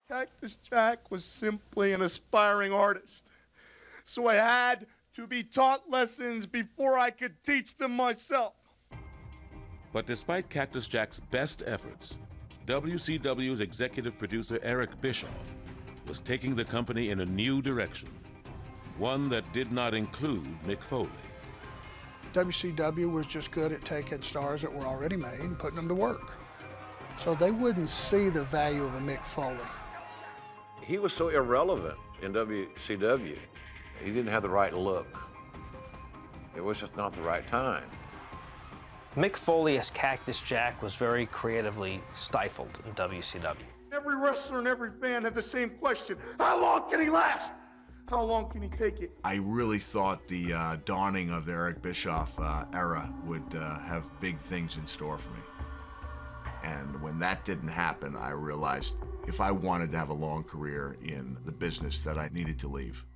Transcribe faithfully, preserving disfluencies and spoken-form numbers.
Cactus Jack was simply an aspiring artist, so I had to be taught lessons before I could teach them myself. But despite Cactus Jack's best efforts, W C W's executive producer Eric Bischoff was taking the company in a new direction, one that did not include Mick Foley. W C W was just good at taking stars that were already made and putting them to work. So they wouldn't see the value of a Mick Foley. He was so irrelevant in W C W. He didn't have the right look. It was just not the right time. Mick Foley as Cactus Jack was very creatively stifled in W C W. Every wrestler and every fan had the same question. How long can he last? How long can he take it? I really thought the uh, dawning of the Eric Bischoff uh, era would uh, have big things in store for me. And when that didn't happen, I realized if I wanted to have a long career in the business that I needed to leave.